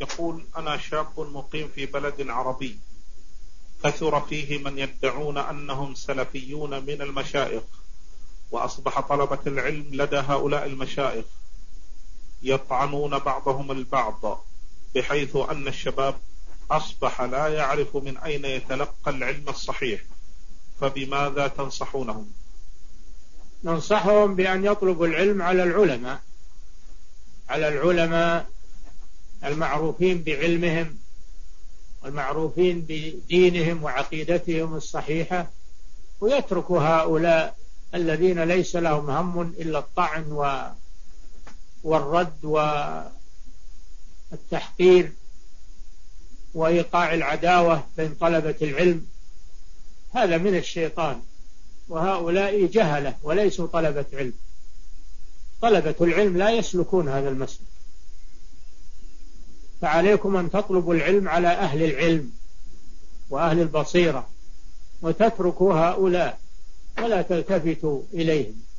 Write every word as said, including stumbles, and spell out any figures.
يقول: أنا شاب مقيم في بلد عربي، كثر فيه من يدعون أنهم سلفيون من المشايخ، وأصبح طلبة العلم لدى هؤلاء المشايخ يطعنون بعضهم البعض، بحيث أن الشباب أصبح لا يعرف من أين يتلقى العلم الصحيح، فبماذا تنصحونهم؟ ننصحهم بأن يطلبوا العلم على العلماء على العلماء المعروفين بعلمهم والمعروفين بدينهم وعقيدتهم الصحيحة، ويتركوا هؤلاء الذين ليس لهم هم إلا الطعن والرد والتحقير وإيقاع العداوة بين طلبة العلم. هذا من الشيطان، وهؤلاء جهلة وليسوا طلبة علم. طلبة العلم لا يسلكون هذا المسلك، فعليكم أن تطلبوا العلم على أهل العلم وأهل البصيرة، وتتركوا هؤلاء ولا تلتفتوا إليهم.